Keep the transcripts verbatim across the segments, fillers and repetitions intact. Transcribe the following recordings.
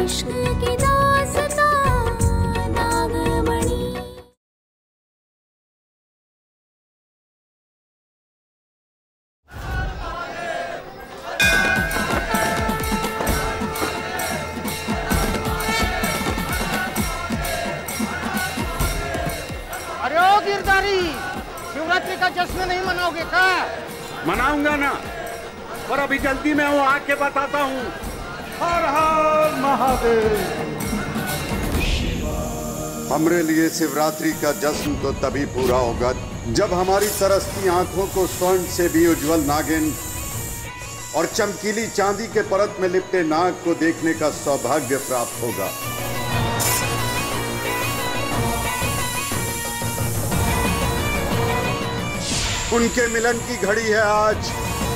इश्क की दास्तां नागमणि। अरे ओ गिरधारी, शिवरात्रि का जश्न नहीं मनाओगे क्या? मनाऊंगा ना, पर अभी जल्दी में वो आके बताता हूँ। हर हर महादेव। हमरे लिए शिवरात्रि का जश्न तो तभी पूरा होगा जब हमारी तरसती आंखों को स्वर्ण से भी उज्जवल नागिन और चमकीली चांदी के परत में लिपटे नाग को देखने का सौभाग्य प्राप्त होगा। उनके मिलन की घड़ी है आज।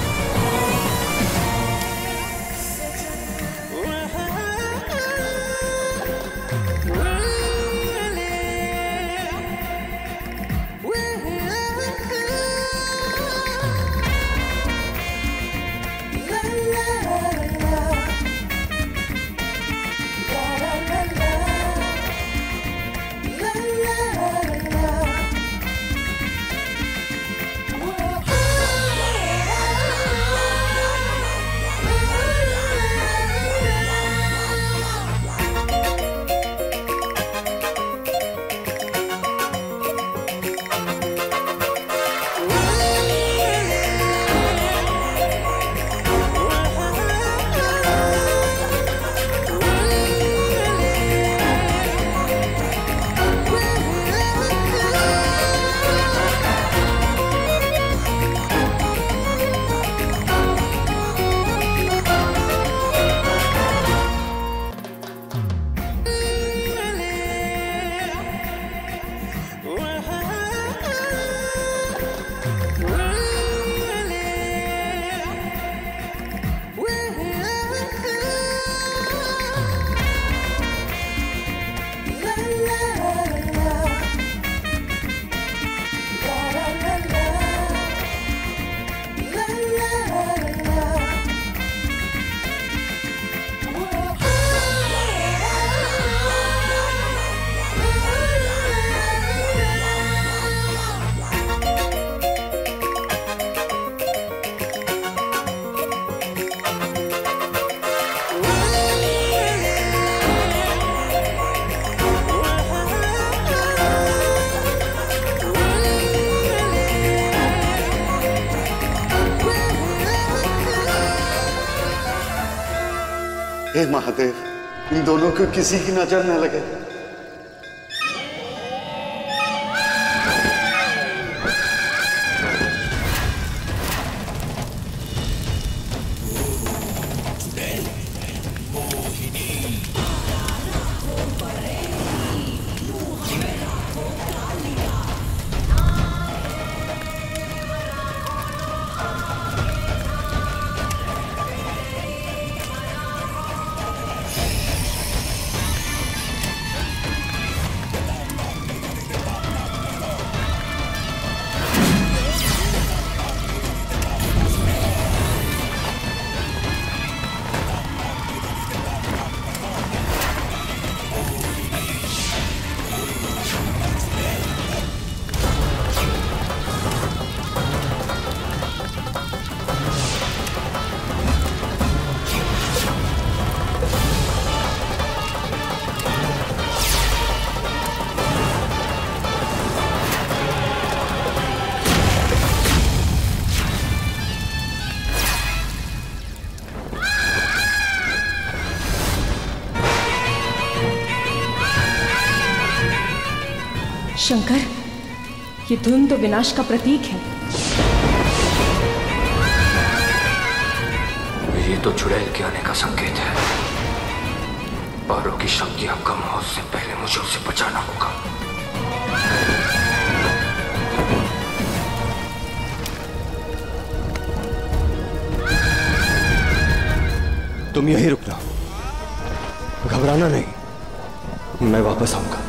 हे महादेव, इन दोनों को किसी की नजर न लगे। शंकर, ये धुन तो विनाश का प्रतीक है। ये तो चुड़ैल के आने का संकेत है। पारों की शक्तियां कम हो उससे पहले मुझे उसे बचाना होगा। तुम यहीं रुकना, घबराना नहीं, मैं वापस आऊंगा।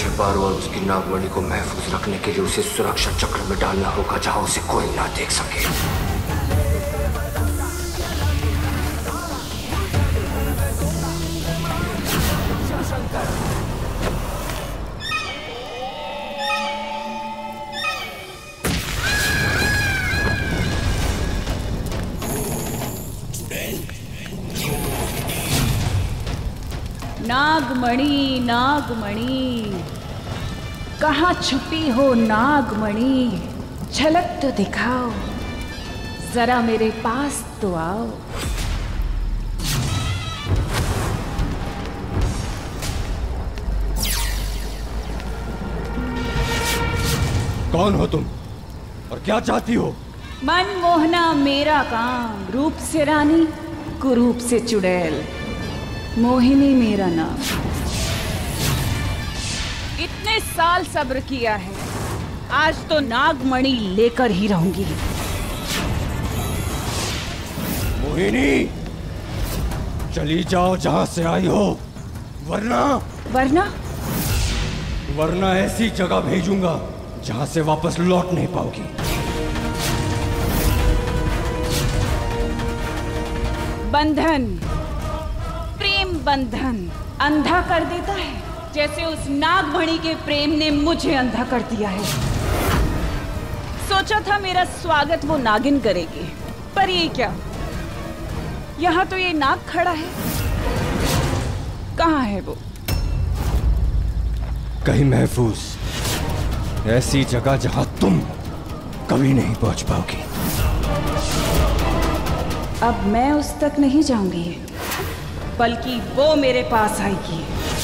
मुझे पारो और उसकी नागमणि को महफूज रखने के लिए उसे सुरक्षा चक्र में डालना होगा, जहां उसे कोई ना देख सके। नागमणि, नागमणि, कहाँ छुपी हो नागमणि? झलक तो दिखाओ, जरा मेरे पास तो आओ। कौन हो तुम और क्या चाहती हो? मन मोहना मेरा काम, रूप से रानी, कुरूप से चुड़ैल, मोहिनी मेरा नाम। इतने साल सब्र किया है, आज तो नागमणि लेकर ही रहूंगी। मोहिनी, चली जाओ जहां से आई हो, वरना वरना वरना ऐसी जगह भेजूंगा जहां से वापस लौट नहीं पाओगी। बंधन, प्रेम बंधन अंधा कर देता है, जैसे उस नागमणि के प्रेम ने मुझे अंधा कर दिया है। सोचा था मेरा स्वागत वो नागिन करेगी, पर ये क्या, यहाँ तो ये नाग खड़ा है। कहाँ है वो? कहीं महफूज, ऐसी जगह जहां तुम कभी नहीं पहुंच पाओगी। अब मैं उस तक नहीं जाऊंगी, बल्कि वो मेरे पास आएगी।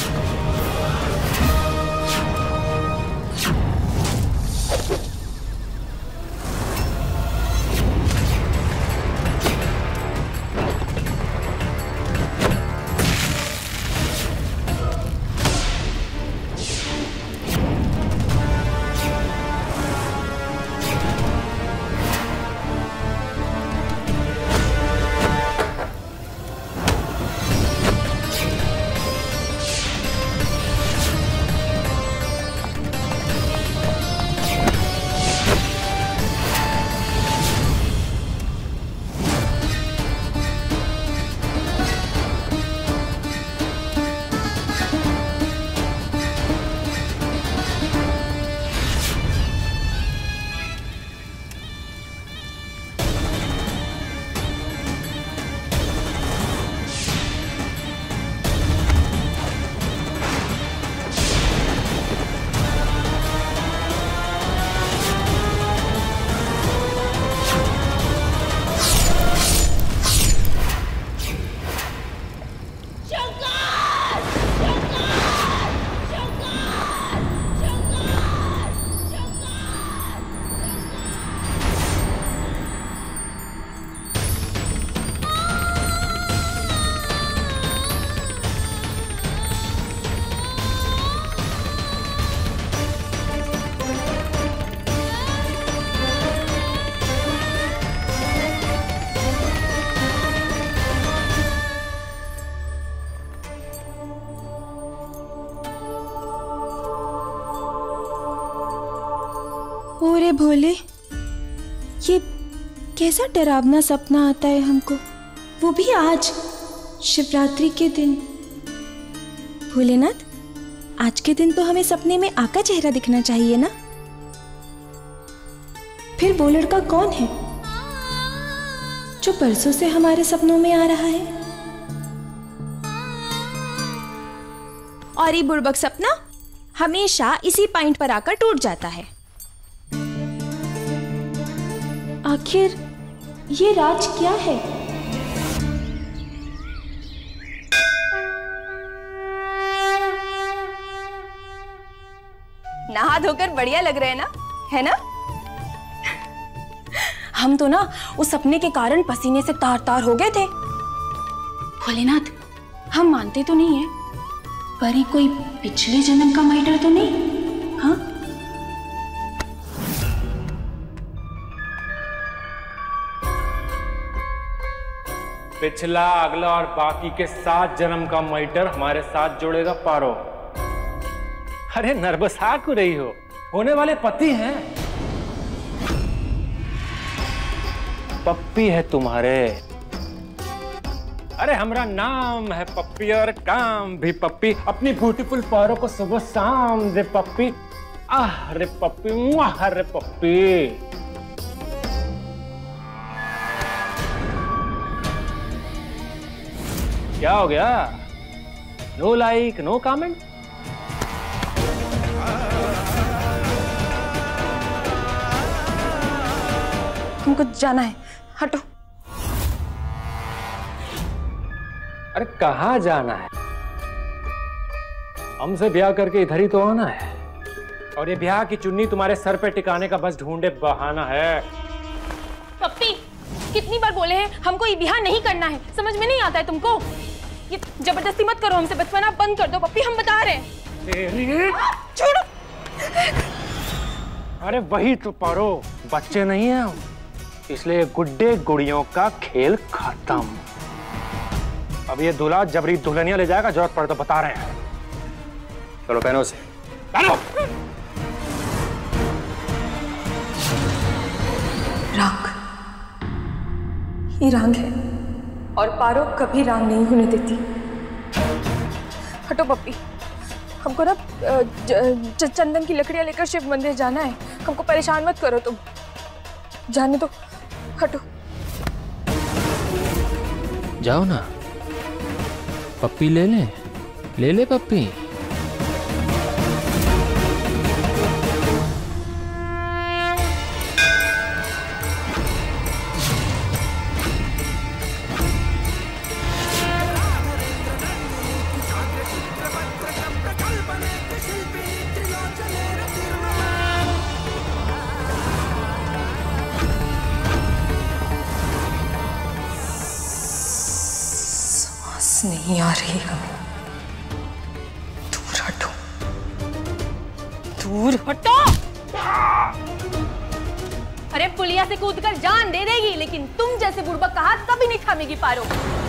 ओरे भोले, ये कैसा डरावना सपना आता है हमको, वो भी आज शिवरात्रि के दिन। भोलेनाथ, आज के दिन तो हमें सपने में आपका चेहरा दिखना चाहिए ना। फिर वो लड़का कौन है जो परसों से हमारे सपनों में आ रहा है? और ये बुड़बक सपना हमेशा इसी पॉइंट पर आकर टूट जाता है। आखिर ये राज क्या है? नहा धोकर बढ़िया लग रहे हैं ना, है ना? हम तो ना उस सपने के कारण पसीने से तार तार हो गए थे। भोलेनाथ, हम मानते तो नहीं है, पर ये कोई पिछले जन्म का मैटर तो नहीं? हाँ, पिछला, अगला और बाकी के सात जन्म का मैटर हमारे साथ जोड़ेगा पारो। अरे नर्वसा क्यों रही हो? होने वाले पति हैं। पप्पी है तुम्हारे। अरे हमारा नाम है पप्पी और काम भी पप्पी। अपनी ब्यूटीफुल पारों को सुबह शाम दे पप्पी। आह रे पप्पी, मुआह रे पप्पी। क्या हो गया? No like no comment? हमको जाना है, हटो। अरे कहाँ जाना है? हमसे ब्याह करके इधर ही तो आना है। और ये ब्याह की चुन्नी तुम्हारे सर पे टिकाने का बस ढूंढे बहाना है। पप्पी, कितनी बार बोले हैं हमको ये ब्याह नहीं करना है, समझ में नहीं आता है तुमको? ये जबरदस्ती मत करो हमसे, बचपना बंद कर दो पप्पी, हम बता रहे हैं। तेरी छोड़ो। अरे वही तो पारो, बच्चे नहीं हैं हम, इसलिए गुड्डे गुड़ियों का खेल खत्म। अब ये दूल्हा जबरी दुल्हनिया ले जाएगा, जरूरत पड़े तो बता रहे हैं। चलो पहनो से, पहनो। राग, ये राग है और पारो कभी राग नहीं होने देती। हटो पप्पी, हमको ना चंदन की लकड़ियां लेकर शिव मंदिर जाना है, हमको परेशान मत करो तुम, जाने दो, हटो। जाओ ना, पप्पी ले ले, ले ले पप्पी। नहीं आ रही हमें, दूर हटो, दूर हटो। अरे पुलिया से कूदकर जान दे देगी, लेकिन तुम जैसे बुड़बक का हाथ कभी नहीं थामेगी पारो।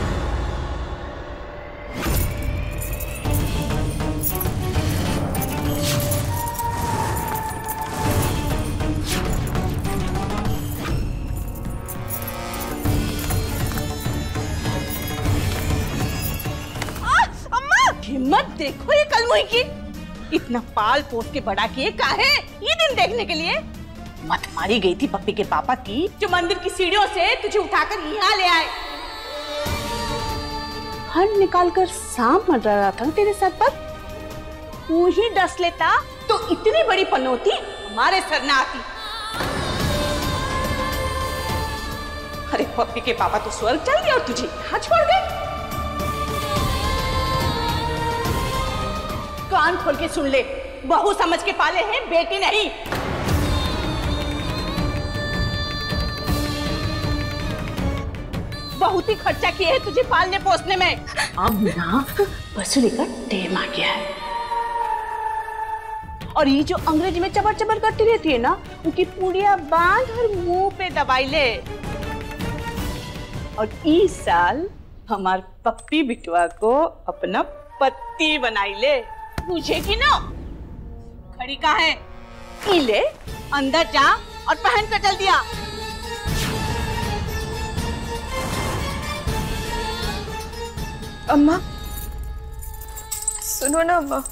हिम्मत देखो ये कलमुई की, इतना पाल पोस के बड़ा किए काहे ये दिन देखने के लिए। मत मारी गई थी पप्पी के पापा की, जो मंदिर की सीढ़ियों से तुझे उठाकर यहाँ ले आए। हर निकाल कर सांप मर रहा था तेरे सर पर, तू ही डस लेता तो इतनी बड़ी पनौती हमारे सर न आती। अरे पप्पी के पापा तो स्वर्ग चल गए और तुझे यहाँ छोड़ गए। कान खोल के सुन ले, बहू समझ के पाले हैं, बेटी नहीं। बहुत ही खर्चा किए है तुझे पालने पोसने में, अब ना बसुरी का टेम आ गया है। और ये जो अंग्रेजी में चबर चबर करती रहती है ना, उनकी पूड़ियां बांध और मुंह पे दबाई ले। और इस साल हमार पप्पी बिटवा को अपना पति बनाई ले। पूछेगी ना खड़ी कहाँ है, ले अंदर जा और पहन कर चल दिया। अम्मा सुनो ना अम्मा,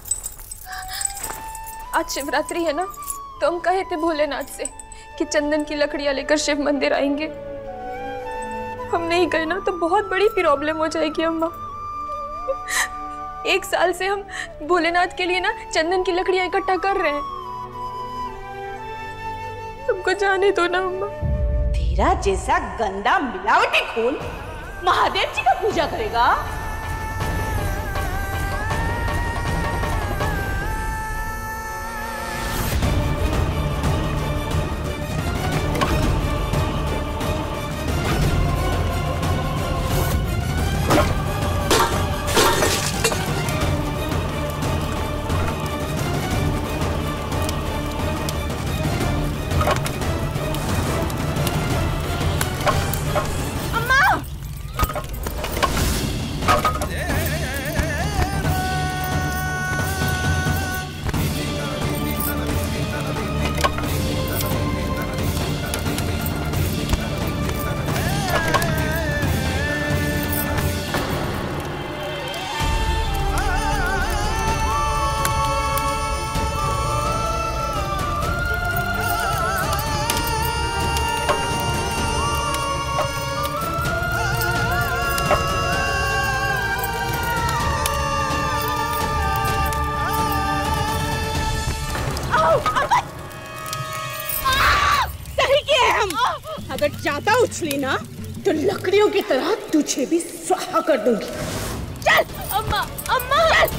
आज शिवरात्रि है ना, तो हम कहे थे भोलेनाथ से कि चंदन की लकड़ियां लेकर शिव मंदिर आएंगे। हम नहीं गए ना तो बहुत बड़ी प्रॉब्लम हो जाएगी अम्मा। एक साल से हम भोलेनाथ के लिए ना चंदन की लकड़ियां इकट्ठा कर रहे हैं, हमको जाने दो ना अम्मा। तेरा जैसा गंदा मिलावटी खून महादेव जी का पूजा करेगा? सही किए हम। अगर ज्यादा उछली ना तो लकड़ियों की तरह तुझे भी स्वाहा कर दूंगी। चल अम्मा, अम्मा चल।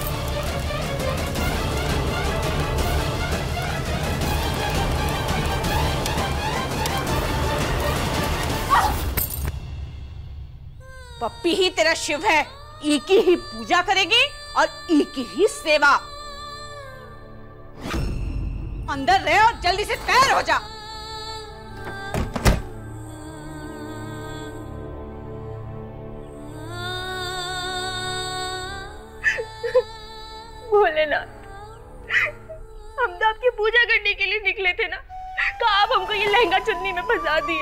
पप्पी ही तेरा शिव है, ई की ही पूजा करेगी और ई की ही सेवा। अंदर रह और जल्दी से तैयार हो जा। भोलेनाथ, हम तो आपकी पूजा करने के लिए निकले थे ना, तो आप हमको ये लहंगा चुन्नी में फंसा दिए।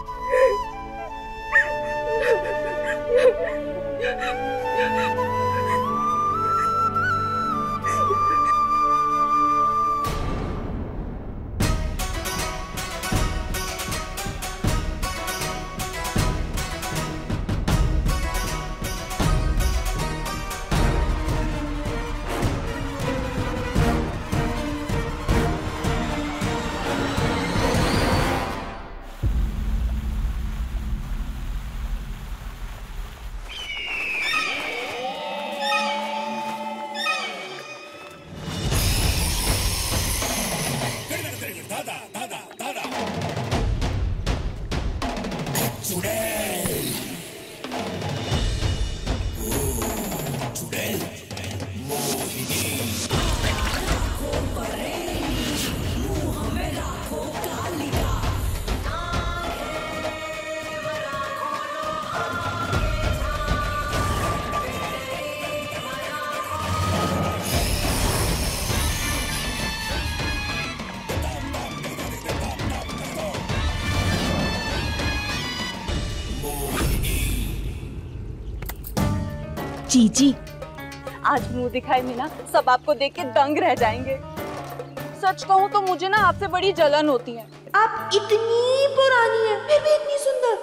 जीजी, आज मुंह दिखाई में ना सब आपको देख के दंग रह जाएंगे। सच कहूँ तो मुझे ना आपसे बड़ी जलन होती है। आप इतनी पुरानी हैं, फिर भी इतनी सुंदर।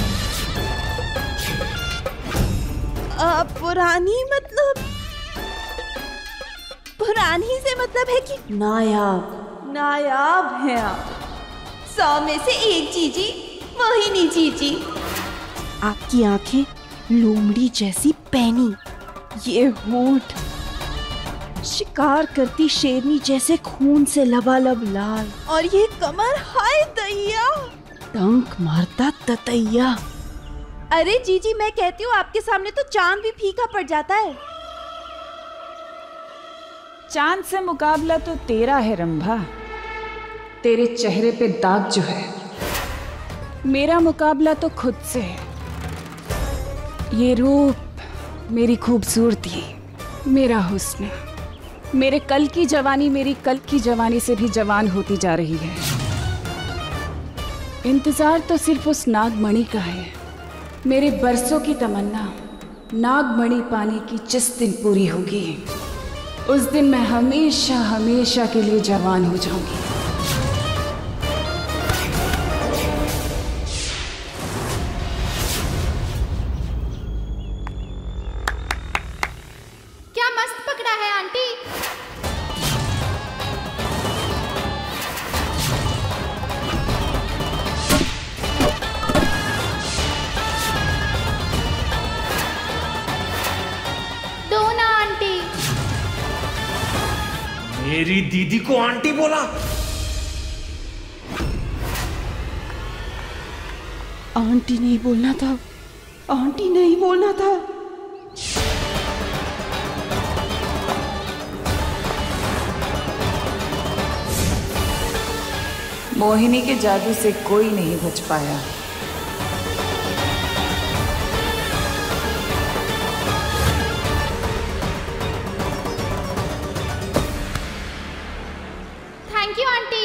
आ, पुरानी मतलब पुरानी से मतलब है कि नायाब। नायाब हैं आप। सौ में से एक जीजी, वही नहीं जीजी। आपकी आंखें लोमड़ी जैसी पैनी, ये होंठ शिकार करती शेरनी जैसे खून से लबालब लाल, और ये कमर हाय दैया, डंक मारता ततैया। अरे जीजी, मैं कहती हूँ आपके सामने तो चांद भी फीका पड़ जाता है। चांद से मुकाबला तो तेरा है रंभा। तेरे चेहरे पे दाग जो है, मेरा मुकाबला तो खुद से है। ये रूप, मेरी खूबसूरती, मेरा हुस्न, मेरे कल की जवानी मेरी कल की जवानी से भी जवान होती जा रही है। इंतजार तो सिर्फ उस नागमणि का है। मेरे बरसों की तमन्ना नागमणि पाने की जिस दिन पूरी होगी, उस दिन मैं हमेशा हमेशा के लिए जवान हो जाऊंगी। क्या मस्त पकड़ा है आंटी। दो ना आंटी। मेरी दीदी को आंटी बोला? आंटी नहीं बोलना था, आंटी नहीं बोलना था। मोहिनी के जादू से कोई नहीं बच पाया। Thank you aunty.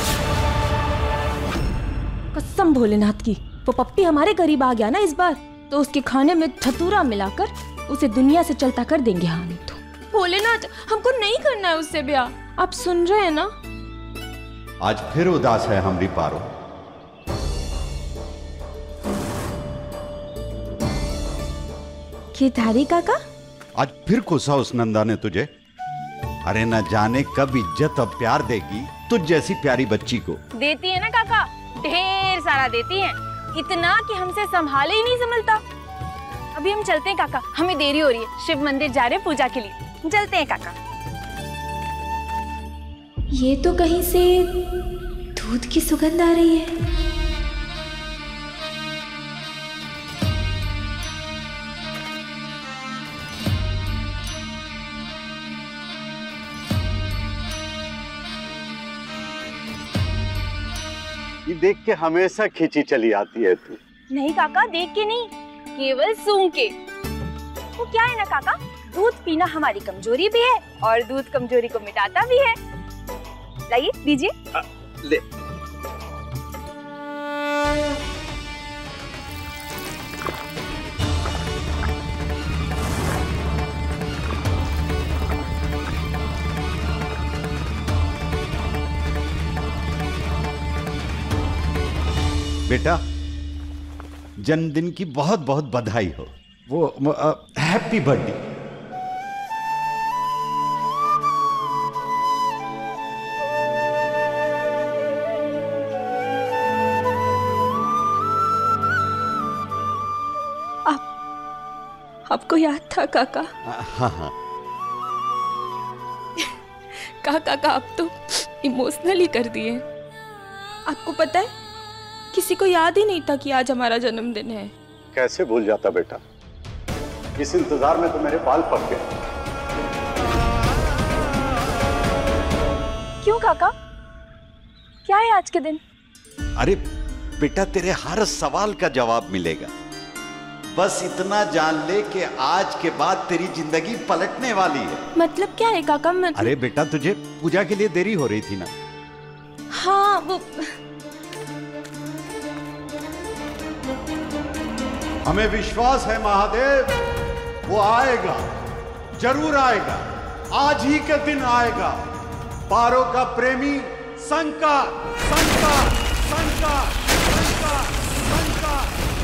कसम भोलेनाथ की, वो पप्पी हमारे करीब आ गया ना इस बार, तो उसके खाने में धतूरा मिलाकर उसे दुनिया से चलता कर देंगे हम तो। भोलेनाथ, हमको नहीं करना है उससे ब्याह। आप सुन रहे हैं ना? आज फिर उदास है हमारी पारो। खेतारी काका, आज फिर कोसा उस नंदा ने तुझे। अरे न जाने कब इज्जत और प्यार देगी तुझ जैसी प्यारी बच्ची को। देती है ना काका, ढेर सारा देती है, इतना कि हमसे संभाले ही नहीं संभलता। अभी हम चलते हैं काका, हमें देरी हो रही है, शिव मंदिर जा रहे हैं पूजा के लिए। चलते हैं काका। ये तो कहीं से दूध की सुगंध आ रही है। ये देख के हमेशा खींची चली आती है तू। नहीं काका, देख के नहीं, केवल सूंघ के। वो क्या है ना काका, दूध पीना हमारी कमजोरी भी है और दूध कमजोरी को मिटाता भी है। लाइए, दीजिए। ले। बेटा, जन्मदिन की बहुत बहुत बधाई हो। वो हैप्पी बर्थडे। आप आपको याद था काका? हाँ हाँ। कहा काका, आप तो इमोशनली कर दिए। आपको पता है, किसी को याद ही नहीं था कि आज हमारा जन्मदिन है। कैसे भूल जाता बेटा, इस इंतजार में तो मेरे बाल पक गए। क्यों काका, क्या है आज के दिन? अरे बेटा, तेरे हर सवाल का जवाब मिलेगा। बस इतना जान ले कि आज के बाद तेरी जिंदगी पलटने वाली है। मतलब क्या है काका? मतलब... अरे बेटा, तुझे पूजा के लिए देरी हो रही थी ना। हाँ, वो हमें विश्वास है महादेव, वो आएगा, जरूर आएगा। आज ही के दिन आएगा। पारो का प्रेमी शंका शंका शंका शंका शंका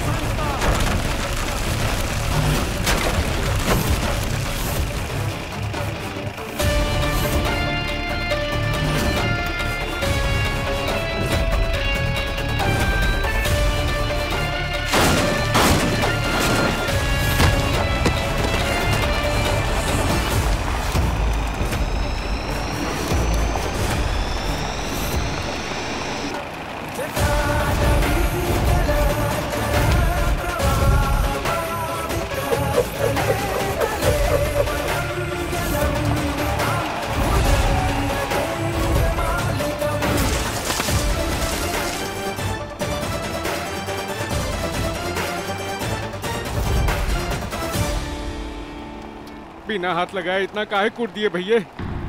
बिना हाथ लगाए इतना काहे कूट दिए भैया?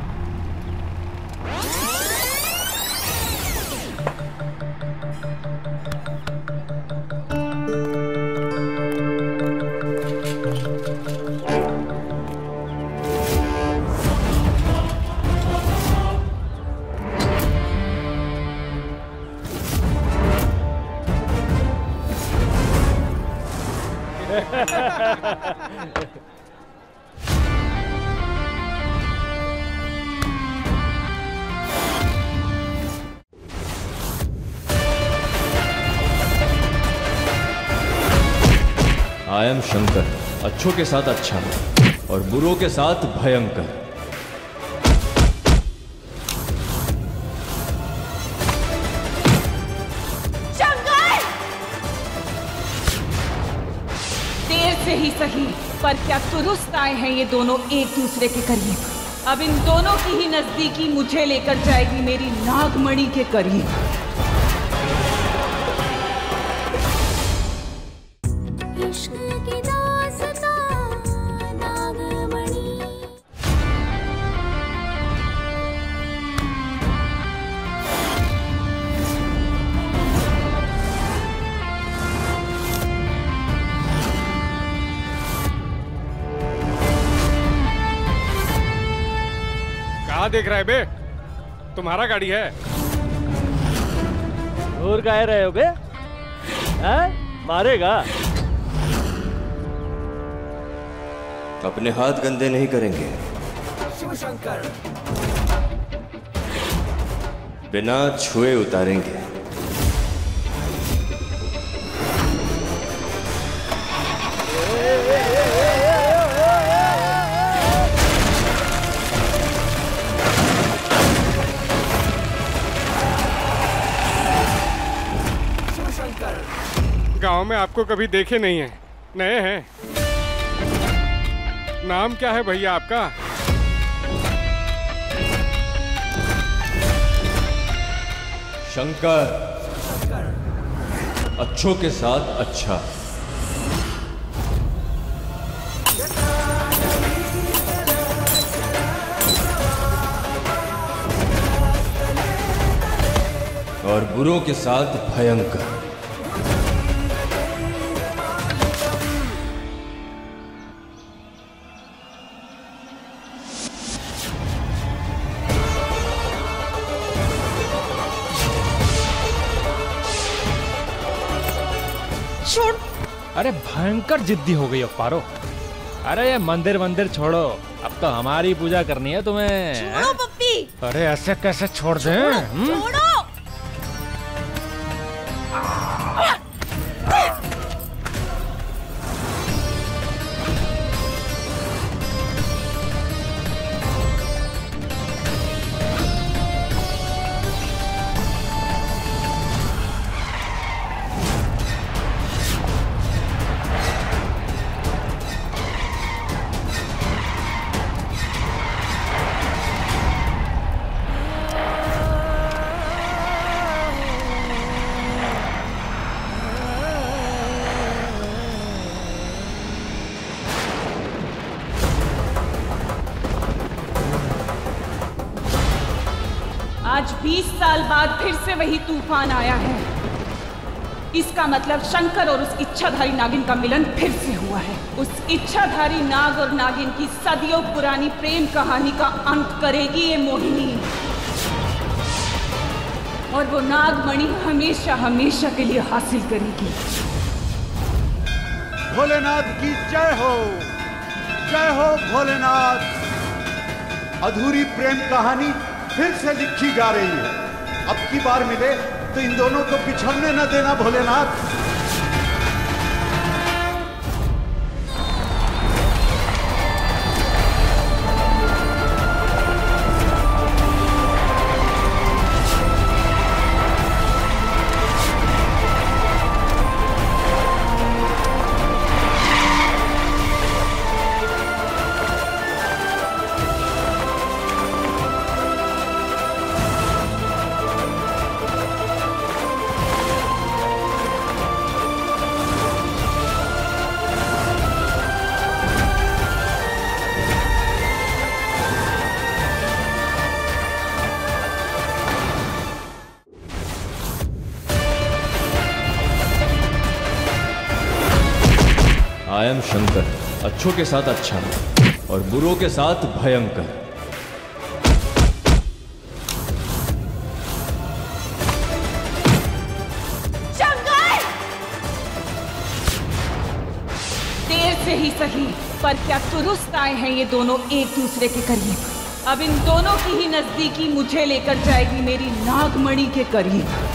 आई एम शंकर, अच्छों के साथ अच्छा और बुरों के साथ भयंकर। शंकर! देर से ही सही, पर क्या दुरुस्त आए हैं ये दोनों एक दूसरे के करीब। अब इन दोनों की ही नजदीकी मुझे लेकर जाएगी मेरी नागमणि के करीब। कहाँ देख रहा है बे? तुम्हारा गाड़ी है। और कह रहे हो बे? हैं? मारेगा? अपने हाथ गंदे नहीं करेंगे। शिवशंकर बिना छुए उतारेंगे। गांव में आपको कभी देखे नहीं हैं, नए हैं। नाम क्या है भैया आपका? शंकर। अच्छों के साथ अच्छा। और बुरों के साथ भयंकर। अरे भयंकर जिद्दी हो गई हो पारो। अरे ये मंदिर मंदिर छोड़ो, अब तो हमारी पूजा करनी है तुम्हें। छोड़ो पप्पी। अरे ऐसे कैसे छोड़ दें? छोड़ो। आज बीस साल बाद फिर से वही तूफान आया है। इसका मतलब शंकर और उस इच्छाधारी नागिन का मिलन फिर से हुआ है। उस इच्छाधारी नाग और नागिन की सदियों पुरानी प्रेम कहानी का अंत करेगी ये मोहिनी। और वो नागमणि हमेशा हमेशा के लिए हासिल करेगी। भोलेनाथ की जय हो, जय हो भोलेनाथ। अधूरी प्रेम कहानी फिर से लिखी जा रही है। अब की बार मिले तो इन दोनों को बिछड़ने न देना भोलेनाथ। I am Shankar. अच्छों के साथ अच्छा और बुरों के साथ भयंकर। शंकर! देर से ही सही, पर क्या दुरुस्त आए हैं ये दोनों एक दूसरे के करीब। अब इन दोनों की ही नजदीकी मुझे लेकर जाएगी मेरी नागमणि के करीब।